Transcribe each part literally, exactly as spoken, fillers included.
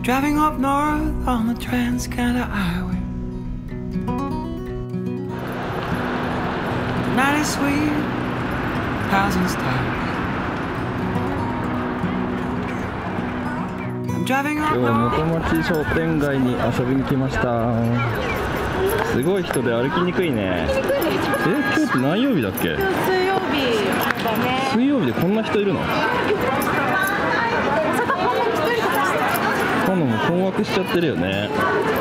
Driving up north on the Trans-Canada Highway. The night is sweet, thousand stars. I'm driving up 今日は north. 元町商店街に遊びに来ました。すごい人で歩きにくいね。え、今日って何曜日だっけ？ 今日水曜日だね。 水曜日でこんな人いるの？カノも困惑しちゃってるよね。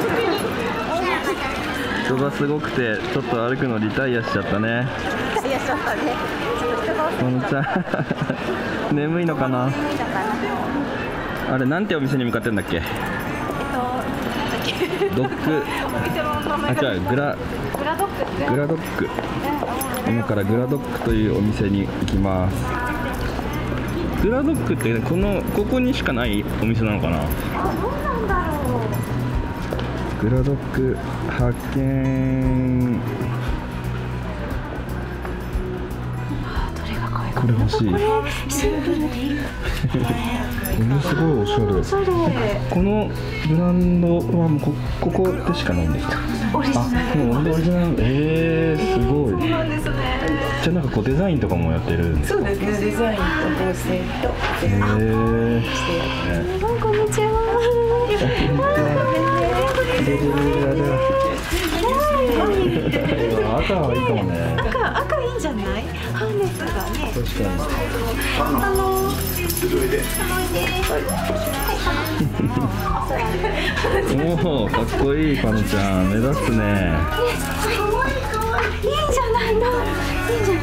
人がすごくてちょっと歩くのリタイアしちゃったね。 リタイアしちゃったね。 こんにちは。眠いのかな？あれなんてお店に向かってんだっけ？ えっと、なんだっけ？ ドッグ。 お店の名前あ、 が。 じゃあグラグラドッグ。 グラドッグ。今からグラドッグというお店に行きます。グラドッグってこのここにしかないお店なのかな？ あ、どうなんだろう。 グラドッグ発見。これ欲しい。 シンプルでいい。 ものすごいおしゃれ。 おしゃれ。 このブランドはもうこここでしかないんですか？ オリジナル。 もうオリジナル。えー、すごい。 そうなんですね。 じゃあなんかこうデザインとかもやってるんですか？ そうですね、デザインと構成とへー。 すごい、こんにちは。 赤はいいかもね。 赤、赤いいんじゃない？ハーネスがね。 確かに。 あの。 おお、かっこいいパノちゃん、目立つね。 いいんじゃないの？いいんじゃない？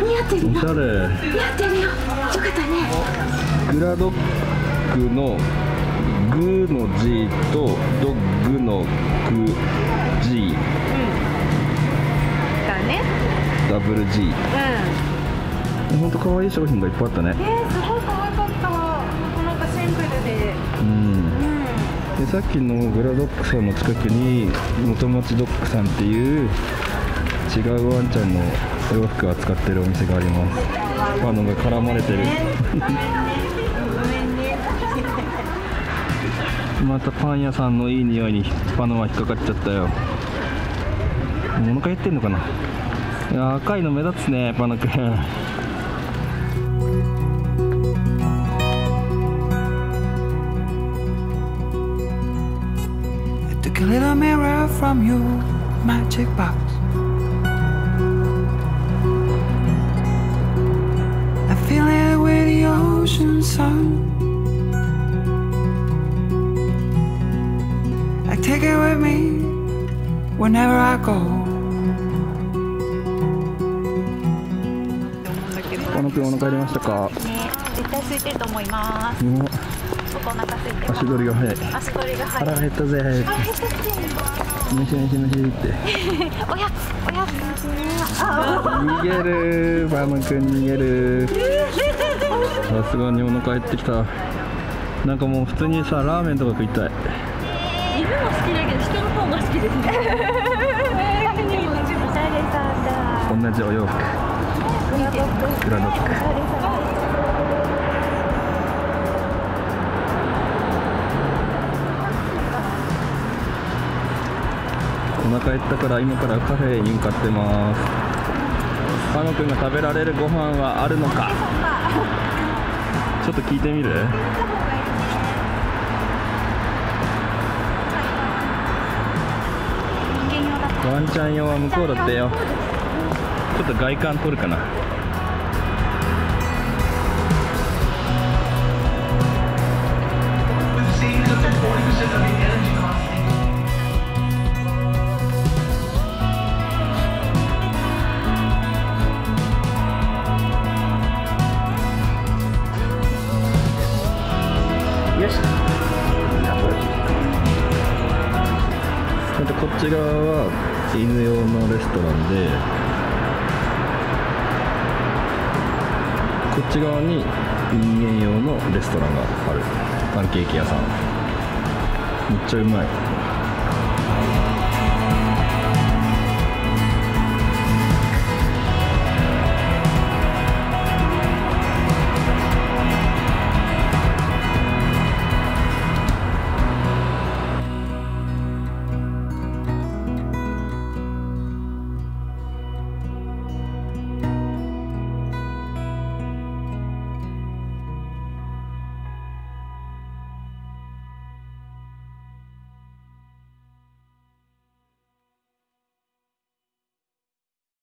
似合ってるよ。 おしゃれ。 似合ってるよ。よかったね。 グラドッグのグの G とドッグのグ G。 だね。 ダブル G。 うん。 本当可愛い商品がいっぱいあったね。 えー、すごい可愛かった。なんかシンプルで。 うん。 うん。 でさっきのグラドッグさんの近くに元町ドッグさんっていう違うワンちゃんのお洋服を扱ってるお店があります。パノが絡まれてる。またパン屋さんのいい匂いにパノは引っかかっちゃったよ。お腹減ってんのかな。いや赤いの目立つね、パノくん。 Took a little mirror from your magic box. I feel it with the ocean sun. I take it with me whenever I go. パノくんお腹減りましたか？ ね、絶対空いてると思います。 もうそこお腹空いてます。 足取りが速い。 足取りが速い。 腹減ったぜ。 あ、減ったってむしむしむしっておやつ、おやつ。 逃げる。パノくん逃げる。さすがにお腹減ってきた。なんかもう普通にさラーメンとか食いたい。 犬も好きだけど人の方が好きですね。おしゃれさんだ。 同じお洋服。グラドッグ。お腹減ったから今からカフェに向かってます。パノくんが食べられるご飯はあるのか。ちょっと聞いてみる？ワンちゃん用は向こうだってよ。ちょっと外観撮るかな。よし。こっち側は犬用のレストランで、こっち側に人間用のレストランがある。パンケーキ屋さん。めっちゃうまい。